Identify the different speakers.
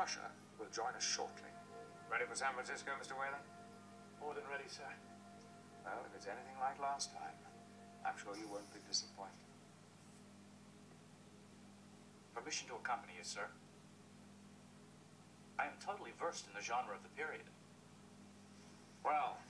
Speaker 1: Usher will join us shortly. Ready for San Francisco, Mr. Whalen?
Speaker 2: More than ready, sir.
Speaker 1: Well, if it's anything like last time, I'm sure you won't be disappointed.
Speaker 3: Permission to accompany you, sir. I am totally versed in the genre of the period.
Speaker 1: Well,